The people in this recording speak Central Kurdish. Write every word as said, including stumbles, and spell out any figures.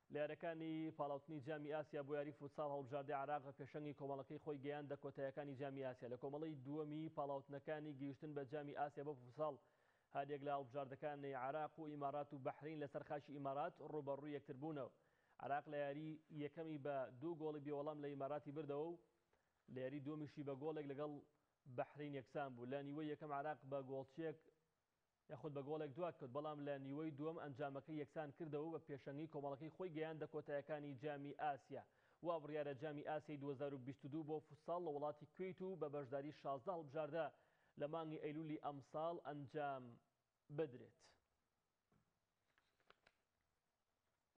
لێرەکانی پاڵاوتنی جامی ئاسیا بۆ یاری فوتساڵ هەڵبژاردەی عراق پێشەنگی کۆمەڵەکەی خۆی گەیاندە کۆتاییەکانی جامی ئاسیا لە کۆمەڵی دووەمی پاڵاوتنەکانی گەیشتن بە جامی ئاسیا بۆ فوتساڵ هەردێک لە هەڵبژاردەکانی عراق و ئیمارات و بەحرین لەسەر خاشی ئیمارات ڕوبەڕووی یەکتر بوونەوە. عراق لە یاری یەکەمی بە دوو گۆڵی بێوەڵام لە ئیماراتی بردەوە و لە یاری دووەمیشی بە گۆڵێک لەگەڵ بەحرین یەکسان بوو. لە نیوەی یەکەم عراق بە گۆڵچێک یاخود بە گۆڵێک دوات کرد، بەڵام لە نیوەی دووەم ئەنجامەکەی یەکسان کردەوە بە پێشەنگی کۆمەڵەکەی خۆی گەیاندە کۆتاییەکانی جامی ئاسیا. وا بڕیارە جامی ئاسیای دوو هەزار و بیست و دوو بۆ فوتساڵ لە وڵاتی کوێیت و بە بەشداری شازدە هەڵبژاردە لە مانگی ئەیلولی ئەمساڵ ئەنجام بدرێت.